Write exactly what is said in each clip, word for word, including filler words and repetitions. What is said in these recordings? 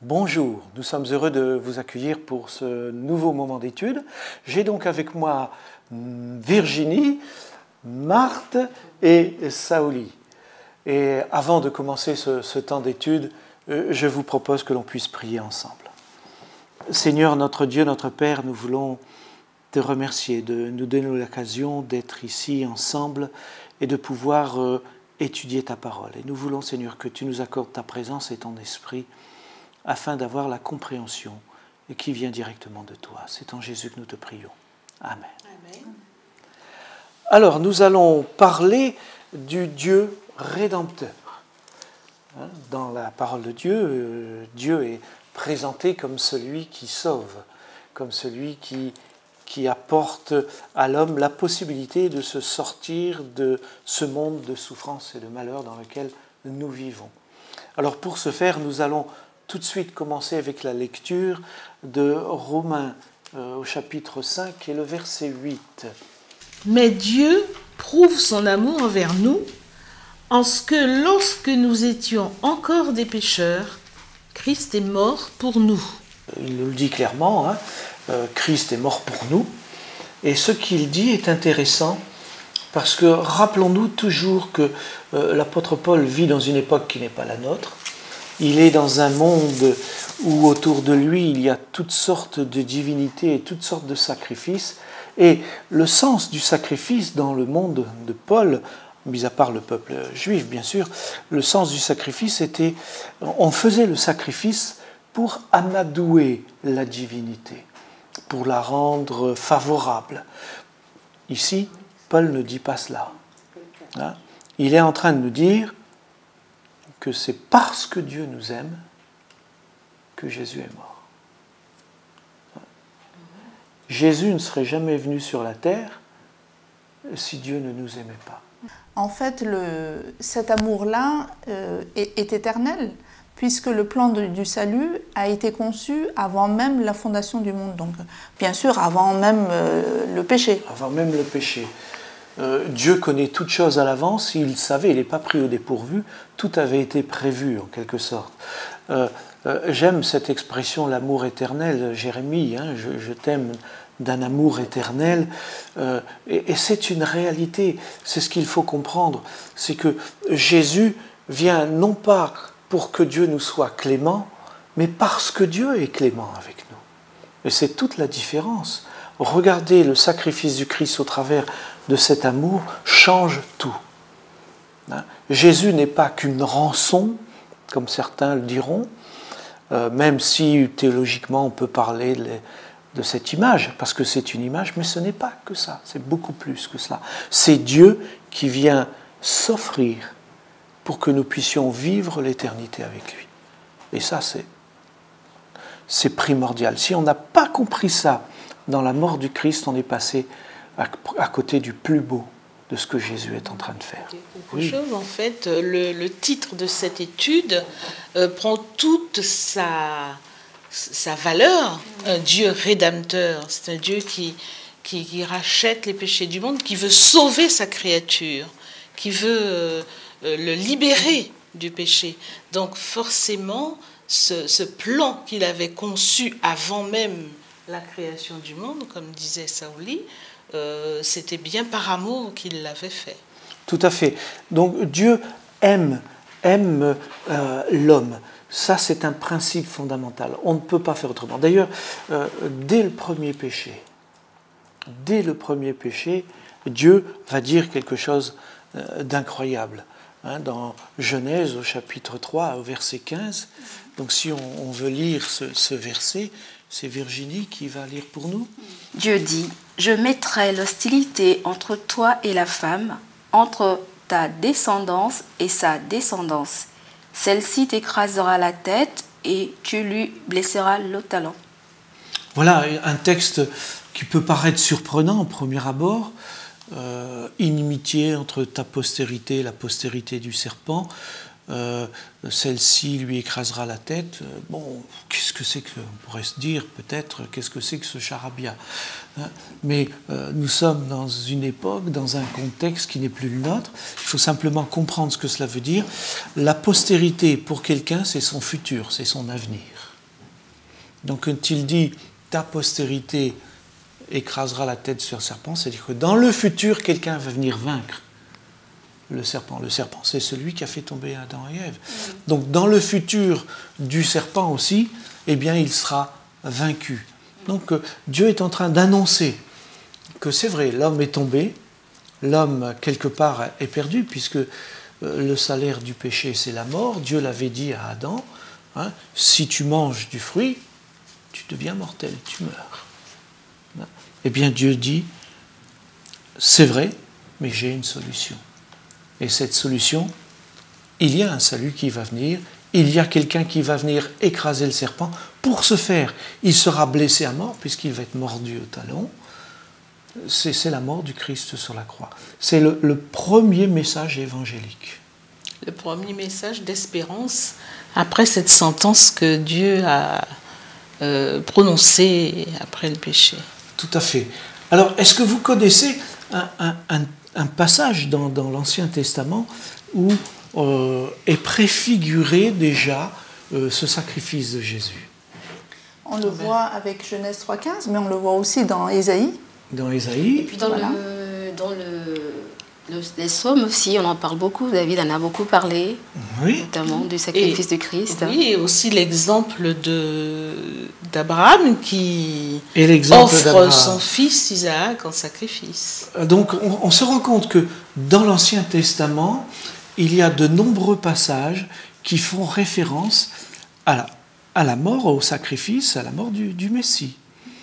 Bonjour, nous sommes heureux de vous accueillir pour ce nouveau moment d'étude. J'ai donc avec moi Virginie, Marthe et Saouli. Et avant de commencer ce, ce temps d'étude, je vous propose que l'on puisse prier ensemble. Seigneur, notre Dieu, notre Père, nous voulons te remercier de nous donner l'occasion d'être ici ensemble et de pouvoir euh, étudier ta parole. Et nous voulons, Seigneur, que tu nous accordes ta présence et ton esprit afin d'avoir la compréhension et qui vient directement de toi. C'est en Jésus que nous te prions. Amen. Amen. Alors, nous allons parler du Dieu rédempteur. Dans la parole de Dieu, Dieu est présenté comme celui qui sauve, comme celui qui, qui apporte à l'homme la possibilité de se sortir de ce monde de souffrance et de malheur dans lequel nous vivons. Alors, pour ce faire, nous allons tout de suite commencer avec la lecture de Romains euh, au chapitre cinq et le verset huit. Mais Dieu prouve son amour envers nous en ce que lorsque nous étions encore des pécheurs, Christ est mort pour nous. Il nous le dit clairement, hein, euh, Christ est mort pour nous. Et ce qu'il dit est intéressant parce que rappelons-nous toujours que euh, l'apôtre Paul vit dans une époque qui n'est pas la nôtre. Il est dans un monde où autour de lui, il y a toutes sortes de divinités et toutes sortes de sacrifices. Et le sens du sacrifice dans le monde de Paul, mis à part le peuple juif bien sûr, le sens du sacrifice était, on faisait le sacrifice pour amadouer la divinité, pour la rendre favorable. Ici, Paul ne dit pas cela. Hein? Il est en train de nous dire que c'est parce que Dieu nous aime que Jésus est mort. Jésus ne serait jamais venu sur la terre si Dieu ne nous aimait pas. En fait, le, cet amour-là euh, est, est éternel, puisque le plan de, du salut a été conçu avant même la fondation du monde. Donc, bien sûr, avant même euh, le péché. Avant même le péché. Euh, Dieu connaît toutes choses à l'avance, il savait, il n'est pas pris au dépourvu, tout avait été prévu en quelque sorte. Euh, euh, j'aime cette expression, l'amour éternel, Jérémie, hein, je, je t'aime d'un amour éternel, euh, et, et c'est une réalité, c'est ce qu'il faut comprendre, c'est que Jésus vient non pas pour que Dieu nous soit clément, mais parce que Dieu est clément avec nous. Et c'est toute la différence. Regardez le sacrifice du Christ au travers de cet amour change tout. Hein? Jésus n'est pas qu'une rançon, comme certains le diront, euh, même si théologiquement on peut parler de, de cette image, parce que c'est une image, mais ce n'est pas que ça, c'est beaucoup plus que cela. C'est Dieu qui vient s'offrir pour que nous puissions vivre l'éternité avec lui. Et ça, c'est, c'est primordial. Si on n'a pas compris ça, dans la mort du Christ, on est passé à, à côté du plus beau de ce que Jésus est en train de faire. Quelque oui. chose, en fait, le, le titre de cette étude euh, prend toute sa, sa valeur. Un Dieu rédempteur, c'est un Dieu qui, qui, qui rachète les péchés du monde, qui veut sauver sa créature, qui veut euh, le libérer du péché. Donc forcément, ce, ce plan qu'il avait conçu avant même la création du monde, comme disait Saouli, euh, c'était bien par amour qu'il l'avait fait. Tout à fait. Donc Dieu aime, aime euh, l'homme. Ça, c'est un principe fondamental. On ne peut pas faire autrement. D'ailleurs, euh, dès le premier péché, dès le premier péché, Dieu va dire quelque chose euh, d'incroyable. Hein, dans Genèse, au chapitre trois, au verset quinze. Donc si on, on veut lire ce, ce verset, c'est Virginie qui va lire pour nous. Dieu dit, « Je mettrai l'hostilité entre toi et la femme, entre ta descendance et sa descendance. Celle-ci t'écrasera la tête et tu lui blesseras le talon. » Voilà un texte qui peut paraître surprenant au premier abord. Euh, inimitié entre ta postérité et la postérité du serpent. Euh, celle-ci lui écrasera la tête. Euh, bon, qu'est-ce que c'est que, on pourrait se dire peut-être, qu'est-ce que c'est que ce charabia, hein? Mais euh, nous sommes dans une époque, dans un contexte qui n'est plus le nôtre. Il faut simplement comprendre ce que cela veut dire. La postérité, pour quelqu'un, c'est son futur, c'est son avenir. Donc quand il dit « ta postérité écrasera la tête sur le serpent », c'est-à-dire que dans le futur, quelqu'un va venir vaincre le serpent. Le serpent, c'est celui qui a fait tomber Adam et Ève. Donc dans le futur du serpent aussi, eh bien, il sera vaincu. Donc euh, Dieu est en train d'annoncer que c'est vrai, l'homme est tombé, l'homme quelque part est perdu, puisque euh, le salaire du péché c'est la mort. Dieu l'avait dit à Adam, hein, si tu manges du fruit, tu deviens mortel, tu meurs. Eh bien Dieu dit, c'est vrai, mais j'ai une solution. Et cette solution, il y a un salut qui va venir, il y a quelqu'un qui va venir écraser le serpent. Pour ce faire, il sera blessé à mort, puisqu'il va être mordu au talon. C'est, c'est la mort du Christ sur la croix. C'est le, le premier message évangélique. Le premier message d'espérance après cette sentence que Dieu a euh, prononcée après le péché. Tout à fait. Alors, est-ce que vous connaissez un, un, un, un passage dans, dans l'Ancien Testament où euh, est préfiguré déjà euh, ce sacrifice de Jésus? On le voit avec Genèse trois quinze, mais on le voit aussi dans Ésaïe. Dans Ésaïe. Et puis dans, Voilà. le, dans le, le, les psaumes aussi, on en parle beaucoup. David en a beaucoup parlé, Oui. notamment du sacrifice Et, de Christ. Oui, et aussi l'exemple de, d'Abraham qui Et l'exemple offre d'Abraham. son fils Isaac en sacrifice. Donc on, on se rend compte que dans l'Ancien Testament, il y a de nombreux passages qui font référence à la, à la mort, au sacrifice, à la mort du, du Messie.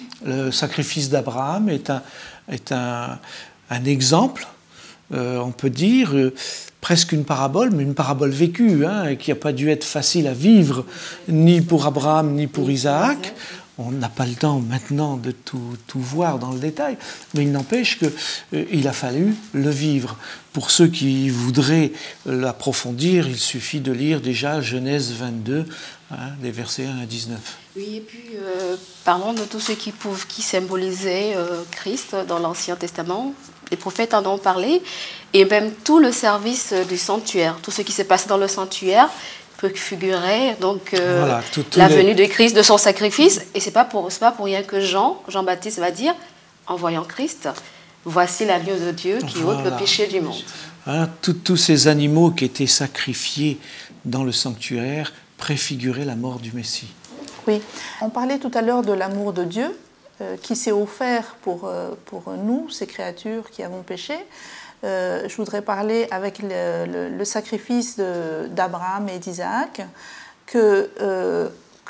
Le sacrifice d'Abraham est un, est un, un exemple, euh, on peut dire, euh, presque une parabole, mais une parabole vécue, hein, qui n'a pas dû être facile à vivre, ni pour Abraham, ni pour Isaac. On n'a pas le temps maintenant de tout, tout voir dans le détail, mais il n'empêche qu'il euh, a fallu le vivre. Pour ceux qui voudraient l'approfondir, il suffit de lire déjà Genèse vingt-deux, hein, les versets un à dix-neuf. Oui, et puis euh, parlons de tout ce qui, pouvait, qui symbolisait euh, Christ dans l'Ancien Testament. Les prophètes en ont parlé, et même tout le service du sanctuaire, tout ce qui s'est passé dans le sanctuaire peut figurer donc euh, Voilà, tout- tous la les- venue de Christ, de son sacrifice. Et c'est pas pour c'est pas pour rien que Jean, Jean-Baptiste va dire, en voyant Christ, voici l'agneau de Dieu qui ôte Voilà. le péché du monde. Hein, tout- tous ces animaux qui étaient sacrifiés dans le sanctuaire préfiguraient la mort du Messie. Oui, on parlait tout à l'heure de l'amour de Dieu euh, qui s'est offert pour, euh, pour nous, ces créatures qui avons péché. Euh, je voudrais parler avec le, le, le sacrifice de, d'Abraham et d'Isaac, que euh,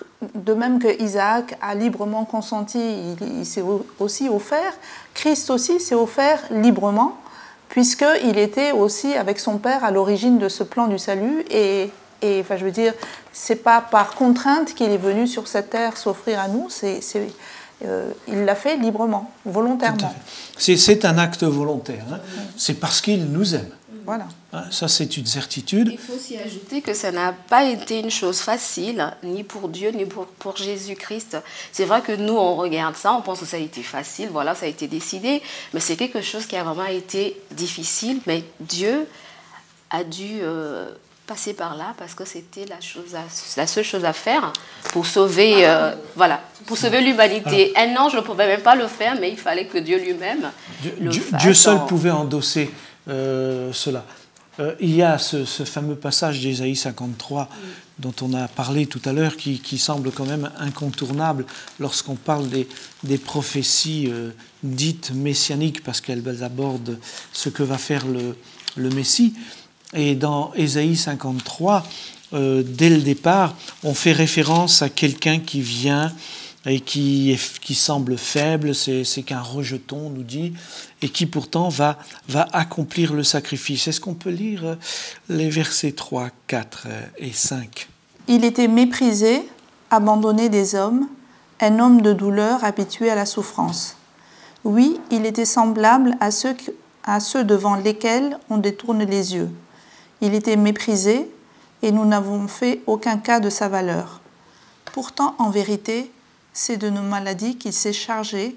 de même que Isaac a librement consenti, il, il s'est aussi offert, Christ aussi s'est offert librement, puisqu'il était aussi avec son Père à l'origine de ce plan du salut, et, et enfin, je veux dire, c'est pas par contrainte qu'il est venu sur cette terre s'offrir à nous, c'est, c'est, euh, il l'a fait librement, volontairement. C'est, c'est un acte volontaire, hein. C'est parce qu'il nous aime. Voilà. Hein, ça, c'est une certitude. Il faut aussi ajouter que ça n'a pas été une chose facile, ni pour Dieu, ni pour, pour Jésus-Christ. C'est vrai que nous, on regarde ça, on pense que ça a été facile, voilà, ça a été décidé, mais c'est quelque chose qui a vraiment été difficile, mais Dieu a dû euh, passer par là parce que c'était la, chose à, la seule chose à faire pour sauver, euh, voilà, pour sauver l'humanité. Un ange ne pouvait même pas le faire, mais il fallait que Dieu lui-même Dieu, le Dieu, fasse. Dieu seul en... pouvait endosser euh, cela. Euh, il y a ce, ce fameux passage d'Ésaïe cinquante-trois mm. dont on a parlé tout à l'heure, qui, qui semble quand même incontournable lorsqu'on parle des, des prophéties euh, dites messianiques, parce qu'elles abordent ce que va faire le, le Messie. Et dans Ésaïe cinquante-trois, euh, dès le départ, on fait référence à quelqu'un qui vient et qui, est, qui semble faible, c'est, c'est qu'un rejeton, on nous dit, et qui pourtant va, va accomplir le sacrifice. Est-ce qu'on peut lire les versets trois, quatre et cinq? Il était méprisé, abandonné des hommes, un homme de douleur habitué à la souffrance. Oui, il était semblable à ceux, à ceux devant lesquels on détourne les yeux. Il était méprisé et nous n'avons fait aucun cas de sa valeur. Pourtant, en vérité, c'est de nos maladies qu'il s'est chargé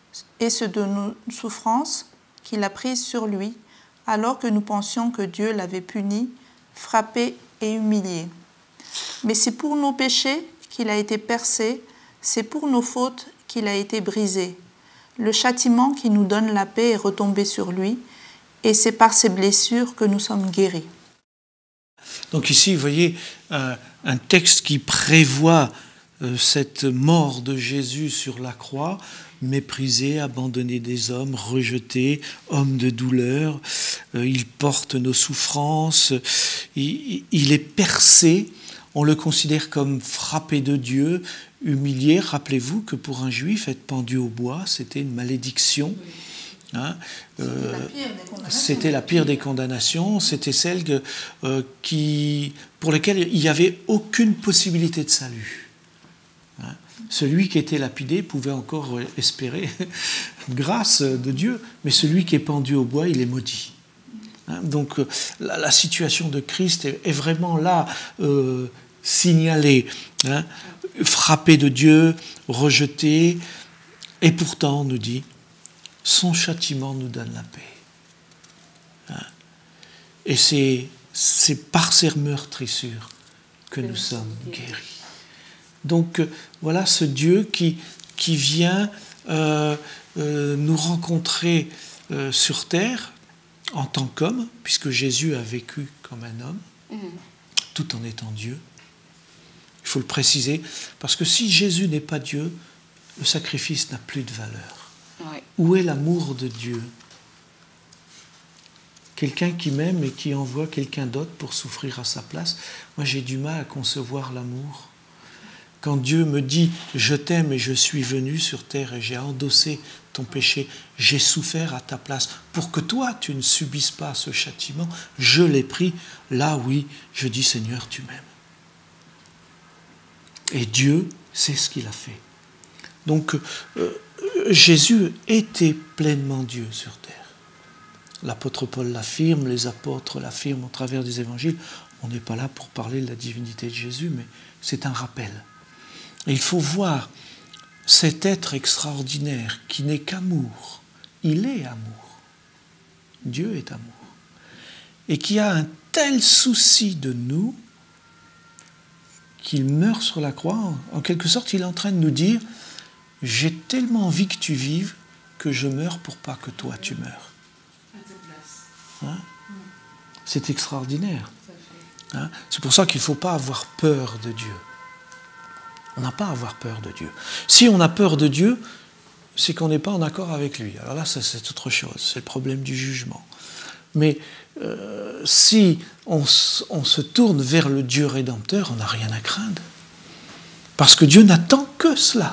et c'est de nos souffrances qu'il a prises sur lui, alors que nous pensions que Dieu l'avait puni, frappé et humilié. Mais c'est pour nos péchés qu'il a été percé, C'est pour nos fautes qu'il a été brisé. Le châtiment qui nous donne la paix est retombé sur lui, et c'est par ses blessures que nous sommes guéris. Donc ici, vous voyez, un, un texte qui prévoit euh, cette mort de Jésus sur la croix, méprisé, abandonné des hommes, rejeté, homme de douleur. Euh, il porte nos souffrances, il, il est percé, on le considère comme frappé de Dieu, humilié. Rappelez-vous que pour un juif, être pendu au bois, c'était une malédiction. Hein, euh, c'était la pire des condamnations, c'était celle que, euh, qui, pour laquelle il n'y avait aucune possibilité de salut. Hein, celui qui était lapidé pouvait encore espérer grâce de Dieu, mais celui qui est pendu au bois, il est maudit. Hein, donc la, la situation de Christ est, est vraiment là, euh, signalée, hein, frappé de Dieu, rejeté, et pourtant on nous dit son châtiment nous donne la paix. Hein? Et c'est, c'est par ces meurtrissures que nous sommes guéris. Donc voilà ce Dieu qui, qui vient euh, euh, nous rencontrer euh, sur terre en tant qu'homme, puisque Jésus a vécu comme un homme, mmh. tout en étant Dieu. Il faut le préciser, parce que si Jésus n'est pas Dieu, le sacrifice n'a plus de valeur. Ouais. Où est l'amour de Dieu? Quelqu'un qui m'aime et qui envoie quelqu'un d'autre pour souffrir à sa place. Moi, j'ai du mal à concevoir l'amour. Quand Dieu me dit « Je t'aime et je suis venu sur terre et j'ai endossé ton péché, j'ai souffert à ta place pour que toi, tu ne subisses pas ce châtiment, je l'ai pris. » Là, oui, je dis « Seigneur, tu m'aimes. » Et Dieu, c'est ce qu'il a fait. Donc, euh, Jésus était pleinement Dieu sur terre. L'apôtre Paul l'affirme, les apôtres l'affirment au travers des évangiles. On n'est pas là pour parler de la divinité de Jésus, mais c'est un rappel. Et il faut voir cet être extraordinaire qui n'est qu'amour. Il est amour. Dieu est amour. Et qui a un tel souci de nous qu'il meurt sur la croix. En quelque sorte, il est en train de nous dire « J'ai tellement envie que tu vives que je meurs pour pas que toi tu meurs. » Hein? C'est extraordinaire. Hein? C'est pour ça qu'il ne faut pas avoir peur de Dieu. On n'a pas à avoir peur de Dieu. Si on a peur de Dieu, c'est qu'on n'est pas en accord avec lui. Alors là, ça, c'est autre chose. C'est le problème du jugement. Mais euh, si on, on se tourne vers le Dieu rédempteur, on n'a rien à craindre. Parce que Dieu n'attend que cela.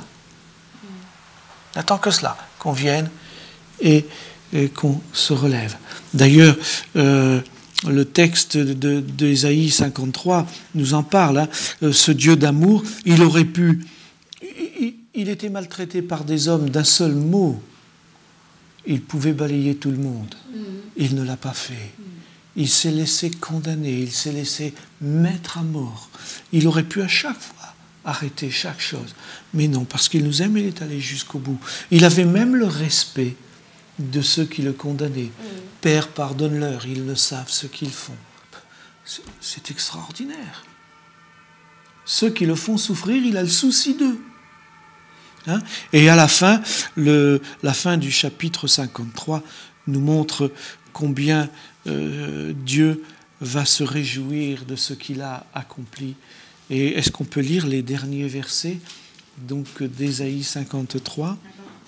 N'attend que cela, qu'on vienne et, et qu'on se relève. D'ailleurs, euh, le texte de, d'Ésaïe cinquante-trois nous en parle. Hein. Euh, ce Dieu d'amour, il aurait pu... Il, il était maltraité par des hommes d'un seul mot. Il pouvait balayer tout le monde. Il ne l'a pas fait. Il s'est laissé condamner, il s'est laissé mettre à mort. Il aurait pu à chaque fois arrêter chaque chose. Mais non, parce qu'il nous aime, il est allé jusqu'au bout. Il avait même le respect de ceux qui le condamnaient. Mm. Père, pardonne-leur, ils ne savent ce qu'ils font. C'est, c'est extraordinaire. Ceux qui le font souffrir, il a le souci d'eux. Hein? Et à la fin, le, la fin du chapitre cinquante-trois nous montre combien euh, Dieu va se réjouir de ce qu'il a accompli. Et est-ce qu'on peut lire les derniers versets donc d'Ésaïe cinquante-trois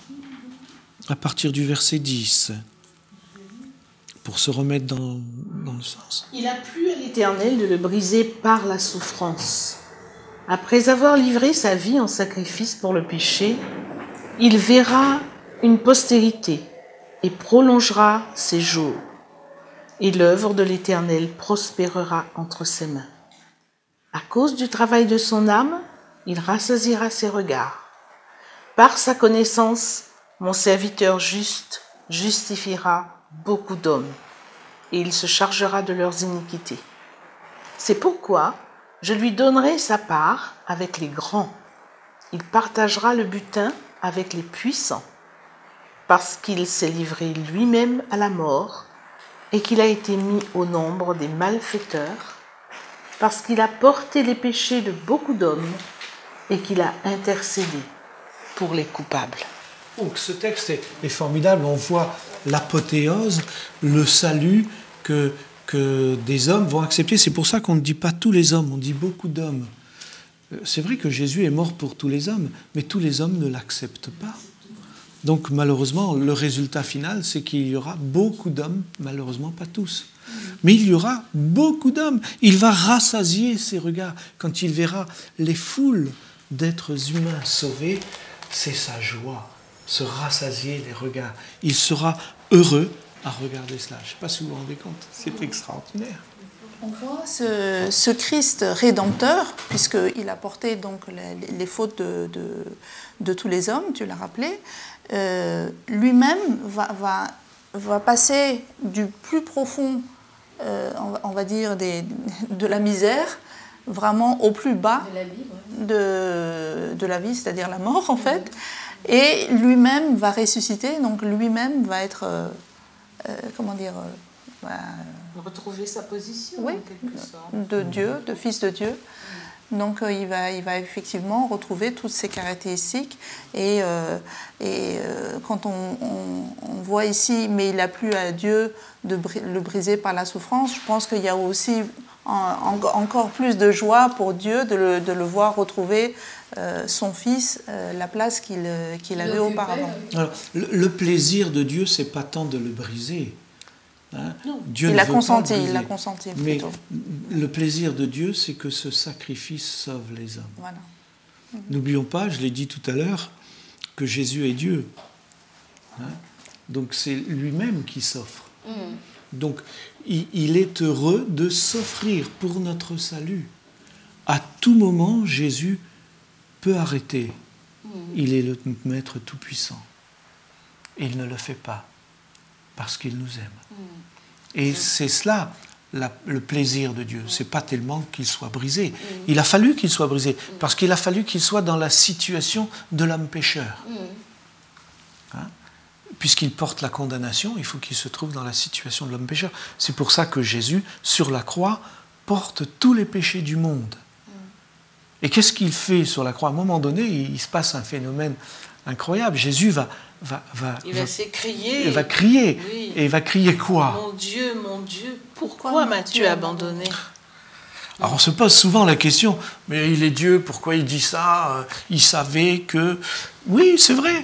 à partir du verset dix pour se remettre dans, dans le sens. Il a plu à l'Éternel de le briser par la souffrance. Après avoir livré sa vie en sacrifice pour le péché, il verra une postérité et prolongera ses jours. Et l'œuvre de l'Éternel prospérera entre ses mains. À cause du travail de son âme, il rassasiera ses regards. Par sa connaissance, mon serviteur juste justifiera beaucoup d'hommes, et il se chargera de leurs iniquités. C'est pourquoi je lui donnerai sa part avec les grands. Il partagera le butin avec les puissants, parce qu'il s'est livré lui-même à la mort, et qu'il a été mis au nombre des malfaiteurs, parce qu'il a porté les péchés de beaucoup d'hommes et qu'il a intercédé pour les coupables. Donc ce texte est, est formidable, on voit l'apothéose, le salut que, que des hommes vont accepter. C'est pour ça qu'on ne dit pas tous les hommes, on dit beaucoup d'hommes. C'est vrai que Jésus est mort pour tous les hommes, mais tous les hommes ne l'acceptent pas. Donc malheureusement, le résultat final, c'est qu'il y aura beaucoup d'hommes, malheureusement pas tous. Mais il y aura beaucoup d'hommes. Il va rassasier ses regards. Quand il verra les foules d'êtres humains sauvés, c'est sa joie, se rassasier les regards. Il sera heureux à regarder cela. Je ne sais pas si vous vous rendez compte, c'est extraordinaire. On voit ce, ce Christ rédempteur, puisqu'il a porté donc les, les fautes de, de, de tous les hommes, tu l'as rappelé, euh, lui-même va, va, va passer du plus profond, euh, on, va, on va dire, des, de la misère, vraiment au plus bas de la vie, ouais. de, de la vie, c'est-à-dire la mort en fait, et lui-même va ressusciter, donc lui-même va être, euh, euh, comment dire, euh, bah, retrouver sa position, oui, en quelque sorte. De Dieu, de fils de Dieu. Donc euh, il, va, il va effectivement retrouver toutes ces caractéristiques. Et, euh, et euh, quand on, on, on voit ici, mais il n'a plus à Dieu de bri- le briser par la souffrance, je pense qu'il y a aussi en, en, encore plus de joie pour Dieu de le, de le voir retrouver euh, son fils, euh, la place qu'il, qu'il avait auparavant. Alors, le, le plaisir de Dieu, c'est pas tant de le briser. Hein? Dieu il ne a veut consenti, pas il a consenti plutôt. Mais le plaisir de Dieu, c'est que ce sacrifice sauve les hommes. Voilà. Mm-hmm. N'oublions pas, je l'ai dit tout à l'heure, que Jésus est Dieu. Hein? Donc c'est lui-même qui s'offre. Mm. Donc il, il est heureux de s'offrir pour notre salut. À tout moment, Jésus peut arrêter. Mm. Il est le Maître Tout-Puissant. Il ne le fait pas. Parce qu'il nous aime. Mmh. Et c'est cela, la, le plaisir de Dieu. Ce n'est pas tellement qu'il soit brisé. Mmh. Il a fallu qu'il soit brisé, mmh. parce qu'il a fallu qu'il soit dans la situation de l'homme pécheur. Mmh. Hein? Puisqu'il porte la condamnation, il faut qu'il se trouve dans la situation de l'homme pécheur. C'est pour ça que Jésus, sur la croix, porte tous les péchés du monde. Mmh. Et qu'est-ce qu'il fait sur la croix? À un moment donné, il, il se passe un phénomène incroyable. Jésus va... Va, va, il va, va s'écrier. Il va crier. Oui. Et il va crier quoi? Mon Dieu, mon Dieu, pourquoi, pourquoi m'as-tu abandonné? Alors on se pose souvent la question, mais il est Dieu, pourquoi il dit ça? Il savait que... Oui, c'est vrai.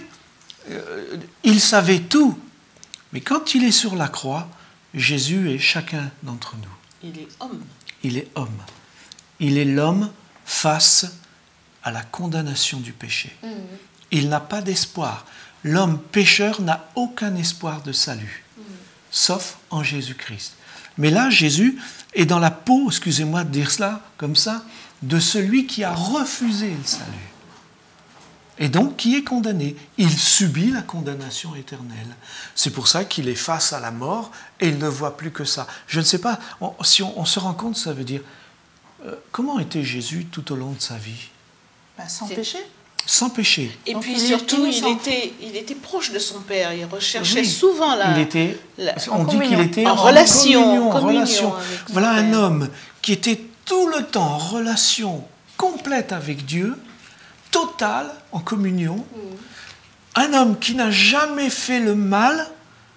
Il savait tout. Mais quand il est sur la croix, Jésus est chacun d'entre nous. Il est homme. Il est homme. Il est l'homme face à la condamnation du péché. Mmh. Il n'a pas d'espoir. L'homme pécheur n'a aucun espoir de salut, mmh. sauf en Jésus-Christ. Mais là, Jésus est dans la peau, excusez-moi de dire cela comme ça, de celui qui a refusé le salut. Et donc qui est condamné. Il subit la condamnation éternelle. C'est pour ça qu'il est face à la mort et il ne voit plus que ça. Je ne sais pas, on, si on, on se rend compte, ça veut dire, euh, comment était Jésus tout au long de sa vie? Ben, sans péché. Sans péché. Et donc puis il surtout, il était, il était proche de son Père. Il recherchait oui, souvent la... Il était, la on dit qu'il était en, en relation. Communion, communion relation. Voilà un Père. homme qui était tout le temps en relation complète avec Dieu, totale, en communion. Mm. Un homme qui n'a jamais fait le mal.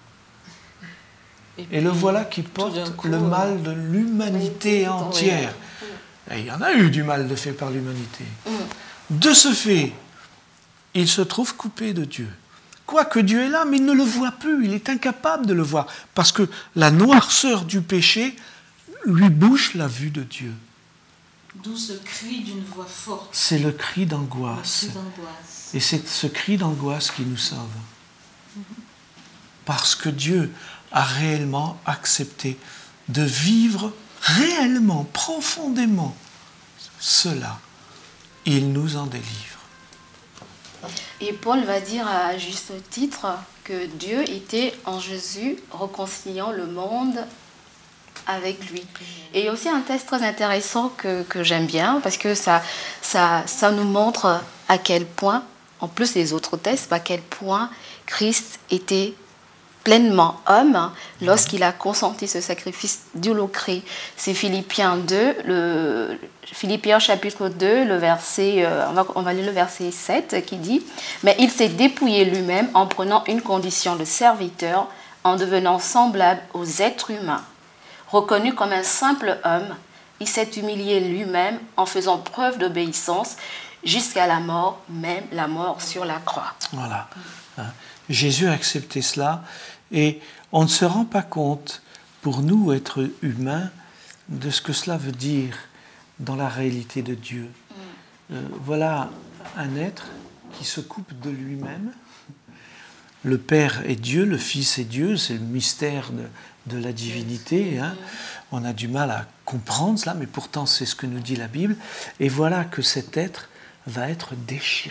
Et, et le voilà qui porte coup, le mal de l'humanité oui, entière. Oui. Et il y en a eu du mal de fait par l'humanité. Mm. De ce fait, il se trouve coupé de Dieu. Quoique Dieu est là, mais il ne le voit plus, il est incapable de le voir, parce que la noirceur du péché lui bouche la vue de Dieu. D'où ce cri d'une voix forte. C'est le cri d'angoisse. Le cri d'angoisse. Et c'est ce cri d'angoisse qui nous sauve. Mm-hmm. Parce que Dieu a réellement accepté de vivre réellement, profondément cela. Il nous en délivre. Et Paul va dire à juste titre que Dieu était en Jésus réconciliant le monde avec lui. Et il y a aussi un texte très intéressant que, que j'aime bien parce que ça, ça, ça nous montre à quel point, en plus des autres textes, à quel point Christ était pleinement homme lorsqu'il a consenti ce sacrifice d'holocauste. C'est Philippiens deux, le, Philippiens chapitre deux, le verset, euh, on, va, on va lire le verset sept qui dit « Mais il s'est dépouillé lui-même en prenant une condition de serviteur, en devenant semblable aux êtres humains. Reconnu comme un simple homme, il s'est humilié lui-même en faisant preuve d'obéissance jusqu'à la mort, même la mort sur la croix. » Voilà. Hein. Jésus a accepté cela et on ne se rend pas compte, pour nous, être humains, de ce que cela veut dire dans la réalité de Dieu. Mm. Euh, voilà un être qui se coupe de lui-même. Le Père est Dieu, le Fils est Dieu, c'est le mystère de, de la divinité. Hein. On a du mal à comprendre cela, mais pourtant c'est ce que nous dit la Bible. Et voilà que cet être va être déchiré.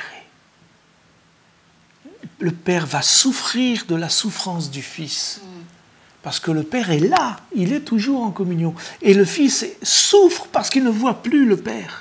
Le Père va souffrir de la souffrance du Fils. Parce que le Père est là, il est toujours en communion. Et le Fils souffre parce qu'il ne voit plus le Père.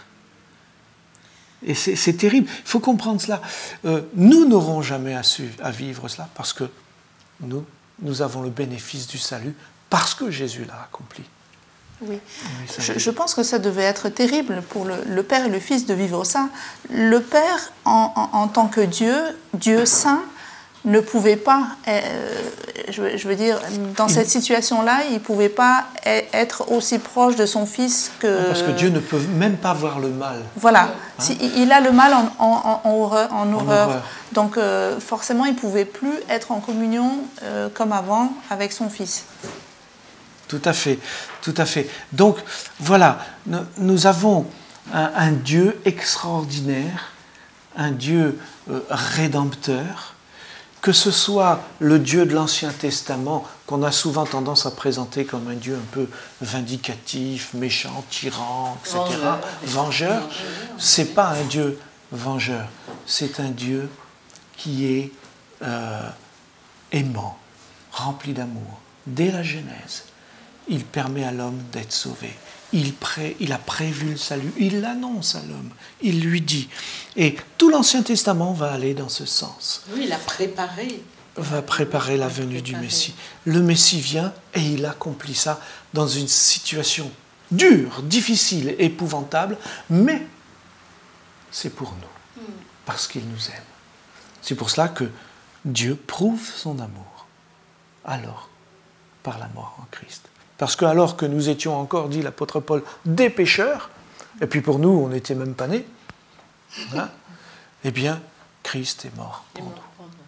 Et c'est, c'est terrible. Il faut comprendre cela. Euh, nous n'aurons jamais à, su, à vivre cela parce que nous, nous avons le bénéfice du salut parce que Jésus l'a accompli. Oui, je, je pense que ça devait être terrible pour le, le Père et le Fils de vivre ça. Le Père, en, en, en tant que Dieu, Dieu saint, ne pouvait pas, euh, je, je veux dire, dans cette situation-là, il ne pouvait pas être aussi proche de son Fils que... Parce que Dieu ne peut même pas voir le mal. Voilà, hein? si, il a le mal en, en, en horreur. En horreur. horreur. Donc euh, forcément, il ne pouvait plus être en communion euh, comme avant avec son Fils. Tout à fait, tout à fait. Donc, voilà, nous, nous avons un, un Dieu extraordinaire, un Dieu euh, rédempteur, que ce soit le Dieu de l'Ancien Testament, qu'on a souvent tendance à présenter comme un Dieu un peu vindicatif, méchant, tyran, et cetera, vengeur, vengeur. C'est pas un Dieu vengeur, c'est un Dieu qui est euh, aimant, rempli d'amour. Dès la Genèse, il permet à l'homme d'être sauvé. Il, pré, il a prévu le salut, il l'annonce à l'homme, il lui dit. Et tout l'Ancien Testament va aller dans ce sens. Oui, il a préparé. Va préparer la venue du Messie. Le Messie vient et il accomplit ça dans une situation dure, difficile, épouvantable, mais c'est pour nous, parce qu'il nous aime. C'est pour cela que Dieu prouve son amour, alors, par la mort en Christ. Parce que alors que nous étions encore, dit l'apôtre Paul, des pécheurs, et puis pour nous, on n'était même pas nés, hein, eh bien, Christ est mort pour nous.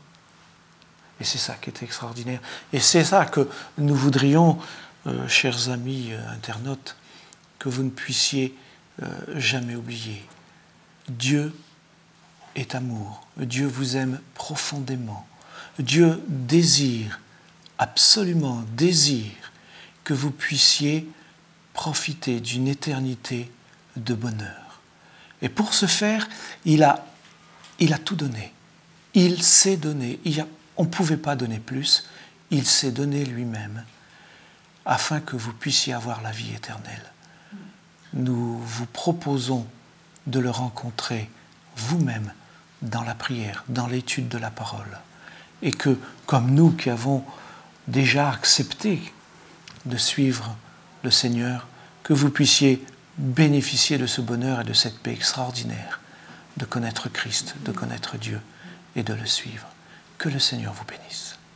Et c'est ça qui est extraordinaire. Et c'est ça que nous voudrions, euh, chers amis euh, internautes, que vous ne puissiez euh, jamais oublier. Dieu est amour. Dieu vous aime profondément. Dieu désire, absolument désire, que vous puissiez profiter d'une éternité de bonheur. Et pour ce faire, il a, il a tout donné. Il s'est donné. Il a, on ne pouvait pas donner plus. Il s'est donné lui-même afin que vous puissiez avoir la vie éternelle. Nous vous proposons de le rencontrer vous-même dans la prière, dans l'étude de la parole. Et que, comme nous qui avons déjà accepté de suivre le Seigneur, que vous puissiez bénéficier de ce bonheur et de cette paix extraordinaire, de connaître Christ, de connaître Dieu et de le suivre. Que le Seigneur vous bénisse.